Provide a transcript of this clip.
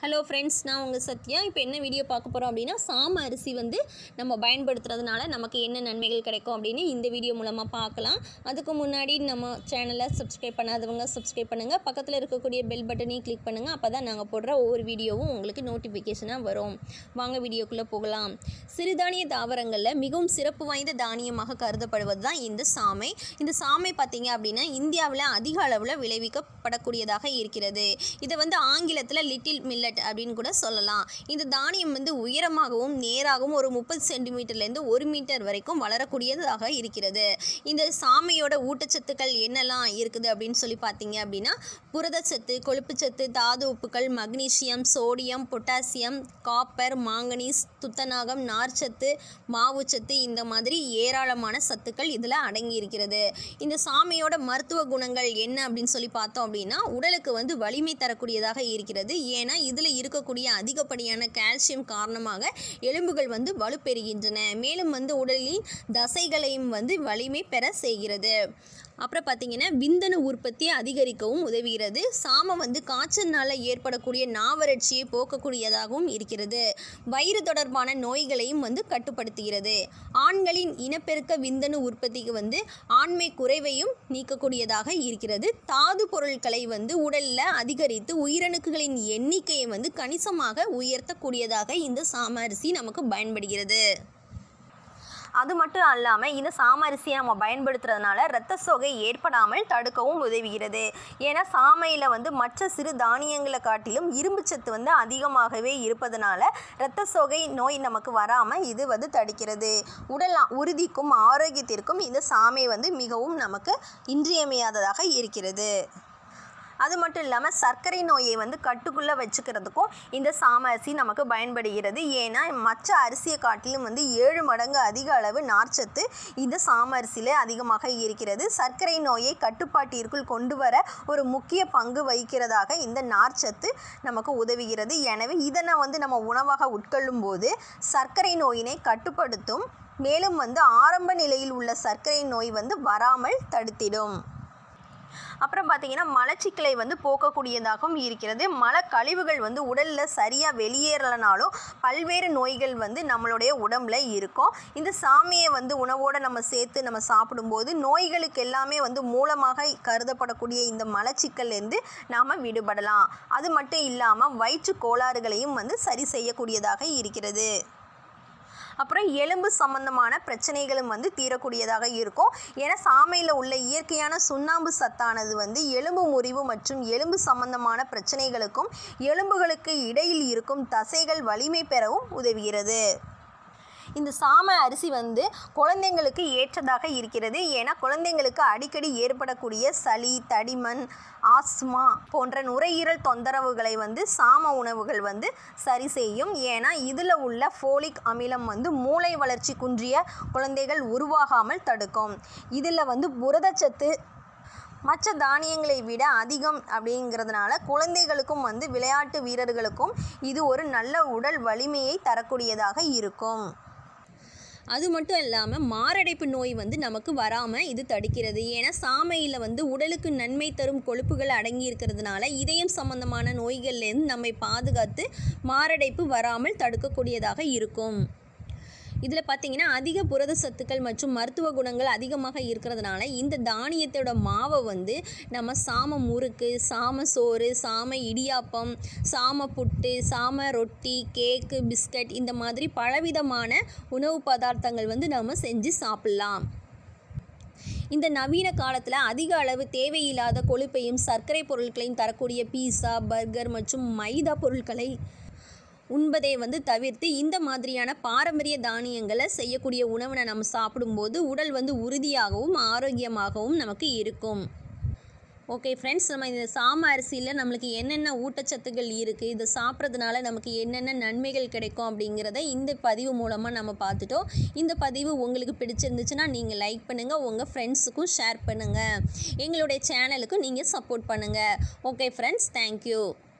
Hello friends, நான் உங்கள் சத்யா. இப்போ என்ன வீடியோ பார்க்க போகிறோம் அப்படின்னா, சாம அரிசி வந்து நம்ம பயன்படுத்துறதுனால நமக்கு என்ன நன்மைகள் கிடைக்கும் அப்படின்னு இந்த வீடியோ மூலமாக பார்க்கலாம். அதுக்கு முன்னாடி நம்ம சேனலை சப்ஸ்கிரைப் பண்ணாதவங்க சப்ஸ்கிரைப் பண்ணுங்கள். பக்கத்தில் இருக்கக்கூடிய பெல் பட்டனையும் கிளிக் பண்ணுங்கள். அப்போ தான் நாங்கள் போடுற ஒவ்வொரு வீடியோவும் உங்களுக்கு நோட்டிஃபிகேஷனாக வரும். வாங்க வீடியோக்குள்ளே போகலாம். சிறுதானிய தாவரங்களில் மிகவும் சிறப்பு வாய்ந்த தானியமாக கருதப்படுவது தான் இந்த சாமை. இந்த சாமை பார்த்திங்க அப்படின்னா இந்தியாவில் அதிக அளவில் விளைவிக்கப்படக்கூடியதாக இருக்கிறது. இதை வந்து ஆங்கிலத்தில் லிட்டில் மில்லட் அப்படின்னு கூட சொல்லலாம். இந்த தானியம் வந்து உயரமாகவும் நேராகவும் ஒரு 30 சென்டிமீட்டர்லேருந்து 1 மீட்டர் வரைக்கும் வளரக்கூடியதாக இருக்கிறது. இந்த சாமையோட ஊட்டச்சத்துக்கள் என்னெல்லாம் இருக்குது அப்படின்னு சொல்லி பார்த்தீங்க அப்படின்னா, புரதச்சத்து, கொழுப்புச்சத்து, தாது உப்புக்கள், magnesium, sodium, potassium, copper, manganese, துத்தநாகம், நார்ச்சத்து, மாவுச்சத்து, இந்த மாதிரி ஏராளமான சத்துக்கள் இதில் அடங்கி இருக்கிறது. இந்த சாமையோட மருத்துவ குணங்கள் என்ன அப்படின்னு சொல்லி பார்த்தோம் அப்படின்னா, உடலுக்கு வந்து வலிமை தரக்கூடியதாக இருக்கிறது. ஏன்னா இதில் இருக்கக்கூடிய அதிகப்படியான கால்சியம் காரணமாக எலும்புகள் வந்து வலுப்பெறுகின்றன. மேலும் வந்து உடலின் தசைகளையும் வந்து வலிமை பெற செய்கிறது. அப்புறம் பார்த்திங்கன்னா விந்தணு உற்பத்தியை அதிகரிக்கவும் உதவுகிறது. சாமை வந்து காய்ச்சல்னால் ஏற்படக்கூடிய நாவறட்சியை போக்கக்கூடியதாகவும் இருக்கிறது. வயிறு தொடர்பான நோய்களையும் வந்து கட்டுப்படுத்துகிறது. ஆண்களின் இனப்பெருக்க விந்தணு உற்பத்திக்கு வந்து ஆண்மை குறைவையும் நீக்கக்கூடியதாக இருக்கிறது. தாது பொருட்களை வந்து உடலில் அதிகரித்து உயிரணுக்களின் எண்ணிக்கையை வந்து கணிசமாக உயர்த்தக்கூடியதாக இந்த சாம அரிசி நமக்கு பயன்படுகிறது. அது மட்டும் அல்லாமல் இந்த சாம அரிசியை நம்ம பயன்படுத்துறதுனால இரத்த சோகை ஏற்படாமல் தடுக்கவும் உதவுகிறது. ஏன்னா சாமையில் வந்து மற்ற சிறு தானியங்களை காட்டிலும் இரும்பு சத்து வந்து அதிகமாகவே இருப்பதனால இரத்த சோகை நோய் நமக்கு வராமல் இது வந்து தடுக்கிறது. உடல் உறுதிக்கும் ஆரோக்கியத்திற்கும் இந்த சாமை வந்து மிகவும் நமக்கு இன்றியமையாததாக இருக்கிறது. அது மட்டும் இல்லாமல் சர்க்கரை நோயை வந்து கட்டுக்குள்ளே வச்சுக்கிறதுக்கும் இந்த சாம அரிசி நமக்கு பயன்படுகிறது. ஏன்னா மற்ற அரிசியை காட்டிலும் வந்து 7 மடங்கு அதிக அளவு நார்ச்சத்து இந்த சாம அரிசியில் அதிகமாக இருக்கிறது. சர்க்கரை நோயை கட்டுப்பாட்டிற்குள் கொண்டு வர ஒரு முக்கிய பங்கு வகிக்கிறதாக இந்த நார்ச்சத்து நமக்கு உதவுகிறது. எனவே இதனை வந்து நம்ம உணவாக உட்கொள்ளும் போது சர்க்கரை நோயினை கட்டுப்படுத்தும். மேலும் வந்து ஆரம்ப நிலையில் உள்ள சர்க்கரை நோய் வந்து வராமல் தடுத்திடும். அப்புறம் பார்த்திங்கன்னா மலச்சிக்கலை வந்து போக்கக்கூடியதாகவும் இருக்கிறது. மலக்கழிவுகள் வந்து உடலில் சரியாக வெளியேறலனாலும் பல்வேறு நோய்கள் வந்து நம்மளுடைய உடம்புல இருக்கும். இந்த சாமையை வந்து உணவோடு நம்ம சேர்த்து நம்ம சாப்பிடும்போது நோய்களுக்கு எல்லாமே வந்து மூலமாக கருதப்படக்கூடிய இந்த மலச்சிக்கல்லேருந்து நாம் விடுபடலாம். அது மட்டும் இல்லாமல் வயிற்று கோளாறுகளையும் வந்து சரி செய்யக்கூடியதாக இருக்கிறது. அப்புறம் எலும்பு சம்பந்தமான பிரச்சனைகளும் வந்து தீரக்கூடியதாக இருக்கும். ஏன்னா சாமையில் உள்ள இயற்கையான சுண்ணாம்பு சத்தானது வந்து எலும்பு முறிவு மற்றும் எலும்பு சம்பந்தமான பிரச்சனைகளுக்கும் எலும்புகளுக்கு இடையில் இருக்கும் தசைகள் வலிமை பெறவும் உதவுகிறது. இந்த சாம அரிசி வந்து குழந்தைங்களுக்கு ஏற்றதாக இருக்கிறது. ஏன்னா குழந்தைங்களுக்கு அடிக்கடி ஏற்படக்கூடிய சளி, தடிமன், ஆஸ்மா போன்ற நுரையீரல் தொந்தரவுகளை வந்து சாம உணவுகள் வந்து சரி செய்யும். ஏன்னா இதில் உள்ள ஃபோலிக் அமிலம் வந்து மூளை வளர்ச்சி குன்றிய குழந்தைகள் உருவாகாமல் தடுக்கும். இதில் வந்து புரதச்சத்து மற்ற தானியங்களை விட அதிகம் அப்படிங்கிறதுனால குழந்தைகளுக்கும் வந்து விளையாட்டு வீரர்களுக்கும் இது ஒரு நல்ல உடல் வலிமையை தரக்கூடியதாக இருக்கும். அது மட்டும் இல்லாமல் மாரடைப்பு நோய் வந்து நமக்கு வராமல் இது தடுக்கிறது. ஏன்னா சாமையில் வந்து உடலுக்கு நன்மை தரும் கொழுப்புகள் அடங்கி இருக்கிறதுனால இதயம் சம்பந்தமான நோய்கள்லேருந்து நம்மை பாதுகாத்து மாரடைப்பு வராமல் தடுக்கக்கூடியதாக இருக்கும். இதில் பார்த்திங்கன்னா அதிக புரத சத்துக்கள் மற்றும் மருத்துவ குணங்கள் அதிகமாக இருக்கிறதுனால இந்த தானியத்தோட மாவை வந்து நம்ம சாம முறுக்கு, சாம சோறு, சாம இடியாப்பம், சாம புட்டு, சாம ரொட்டி, கேக்கு, பிஸ்கட், இந்த மாதிரி பலவிதமான உணவு பதார்த்தங்கள் வந்து நம்ம செஞ்சு சாப்பிட்லாம். இந்த நவீன காலத்தில் அதிக அளவு தேவையில்லாத கொழுப்பையும் சர்க்கரை பொருட்களையும் தரக்கூடிய பீஸா, பர்கர் மற்றும் மைதா பொருட்களை உண்பதை வந்து தவிர்த்து இந்த மாதிரியான பாரம்பரிய தானியங்களை செய்யக்கூடிய உணவினை நம்ம சாப்பிடும்போது உடல் வந்து உறுதியாகவும் ஆரோக்கியமாகவும் நமக்கு இருக்கும். ஓகே ஃப்ரெண்ட்ஸ், நம்ம இந்த சாம அரிசியில் நம்மளுக்கு என்னென்ன ஊட்டச்சத்துக்கள் இருக்குது, இதை சாப்பிட்றதுனால நமக்கு என்னென்ன நன்மைகள் கிடைக்கும் அப்படிங்கிறத இந்த பதிவு மூலமாக நம்ம பார்த்துட்டோம். இந்த பதிவு உங்களுக்கு பிடிச்சிருந்துச்சுன்னா நீங்கள் லைக் பண்ணுங்கள், உங்கள் ஃப்ரெண்ட்ஸுக்கும் ஷேர் பண்ணுங்கள், எங்களுடைய சேனலுக்கும் நீங்கள் சப்போர்ட் பண்ணுங்கள். Okay friends, thank you.